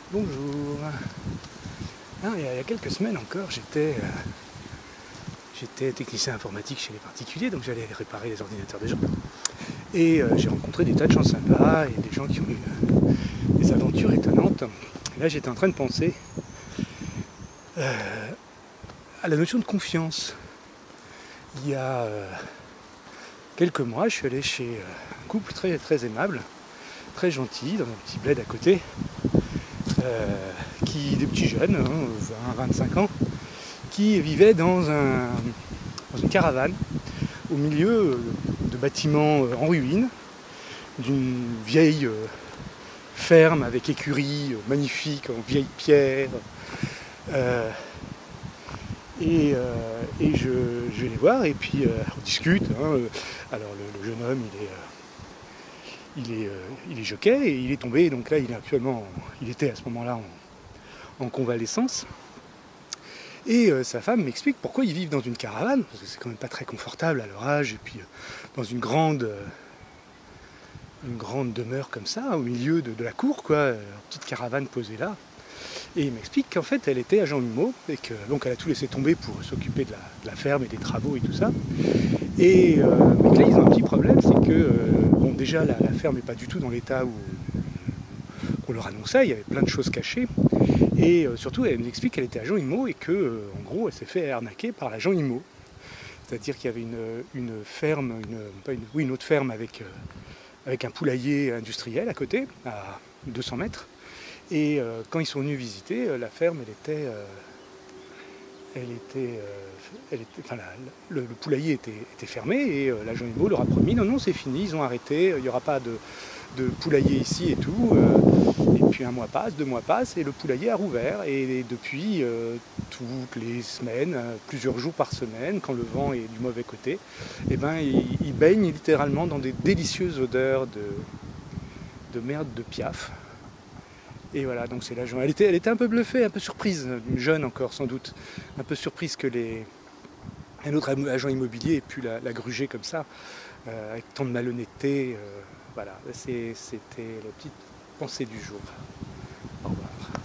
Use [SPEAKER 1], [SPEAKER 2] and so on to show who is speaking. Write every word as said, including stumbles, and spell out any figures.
[SPEAKER 1] Bonjour. Ah, il y a quelques semaines encore, j'étais euh, j'étais technicien informatique chez les particuliers, donc j'allais réparer les ordinateurs des gens. Et euh, j'ai rencontré des tas de gens sympas et des gens qui ont eu euh, des aventures étonnantes. Et là, j'étais en train de penser euh, à la notion de confiance. Il y a euh, quelques mois, je suis allé chez un couple très, très aimable, très gentil, dans un petit bled à côté. Euh, qui, des petits jeunes, hein, vingt à vingt-cinq ans, qui vivaient dans, un, dans une caravane au milieu de bâtiments en ruine, d'une vieille ferme avec écurie magnifique en vieille pierre. Euh, et, euh, et je, je vais les voir et puis euh, on discute. Hein. Alors le, le jeune homme, il est... Euh, Il est, euh, il est jockey et il est tombé, donc là il est actuellement, il était à ce moment-là en, en convalescence. Et euh, sa femme m'explique pourquoi ils vivent dans une caravane, parce que c'est quand même pas très confortable à leur âge, et puis euh, dans une grande, euh, une grande demeure comme ça, au milieu de, de la cour, quoi, euh, petite caravane posée là. Et il m'explique qu'en fait elle était agent IMO, et que donc elle a tout laissé tomber pour s'occuper de la, de la ferme et des travaux et tout ça. Et euh, mais que là ils ont un petit problème, c'est que euh, bon déjà la, la ferme n'est pas du tout dans l'état où on leur annonçait, il y avait plein de choses cachées. Et euh, surtout elle nous explique qu'elle était agent IMO et que euh, en gros elle s'est fait arnaquer par l'agent IMO. C'est-à-dire qu'il y avait une, une ferme, une, pas une, oui, une autre ferme avec, euh, avec un poulailler industriel à côté, à deux cents mètres. Et euh, quand ils sont venus visiter, euh, la ferme elle était... Euh, Elle était, euh, elle était, enfin, la, le, le poulailler était, était fermé et euh, l'agent IMO leur a promis non, non, c'est fini, ils ont arrêté, il n'y aura pas de, de poulailler ici et tout. Euh, et puis un mois passe, deux mois passent et le poulailler a rouvert. Et, et depuis, euh, toutes les semaines, euh, plusieurs jours par semaine, quand le vent est du mauvais côté, eh ben, il, il baigne littéralement dans des délicieuses odeurs de, de merde de piaf. Et voilà, donc c'est l'agent. Elle était, elle était un peu bluffée, un peu surprise, jeune encore sans doute, un peu surprise que les, un autre agent immobilier ait pu la, la gruger comme ça, euh, avec tant de malhonnêteté. Euh, voilà, c'était la petite pensée du jour. Au revoir.